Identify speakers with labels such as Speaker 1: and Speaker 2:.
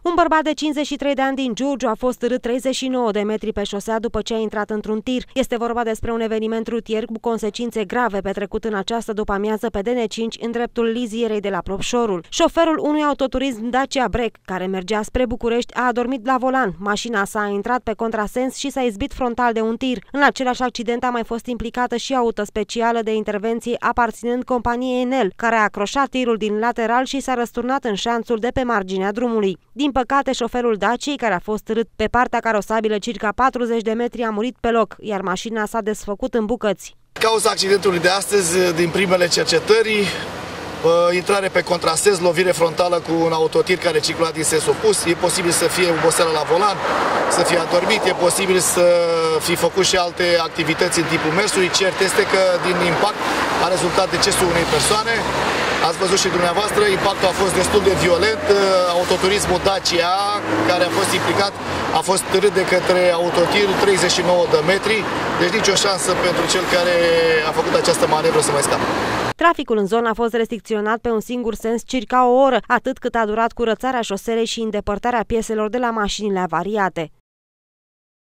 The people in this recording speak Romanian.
Speaker 1: Un bărbat de 53 de ani din Giurgiu a fost târât 39 de metri pe șosea după ce a intrat într-un tir. Este vorba despre un eveniment rutier cu consecințe grave petrecut în această după-amiază pe DN5 în dreptul lizierei de la Plopșorul. Șoferul unui autoturism Dacia Break, care mergea spre București, a adormit la volan. Mașina sa a intrat pe contrasens și s-a izbit frontal de un tir. În același accident a mai fost implicată și auto specială de intervenție aparținând companiei Enel, care a acroșat tirul din lateral și s-a răsturnat în șanțul de pe marginea drumului. Din păcate, șoferul Daciei, care a fost târât pe partea carosabilă circa 40 de metri, a murit pe loc, iar mașina s-a desfăcut în bucăți.
Speaker 2: Cauza accidentului de astăzi, din primele cercetări, intrare pe contrasens, lovire frontală cu un autotir care circula din sens opus. E posibil să fie oboseală la volan, să fie adormit, e posibil să fi făcut și alte activități în timpul mersului. Cert este că din impact a rezultat decesul unei persoane. Ați văzut și dumneavoastră, impactul a fost destul de violent. Autoturismul Dacia, care a fost implicat, a fost târât de către autotir 39 de metri, deci nicio șansă pentru cel care a făcut această manevră să mai scape.
Speaker 1: Traficul în zonă a fost restricționat pe un singur sens circa o oră, atât cât a durat curățarea șoselei și îndepărtarea pieselor de la mașinile avariate.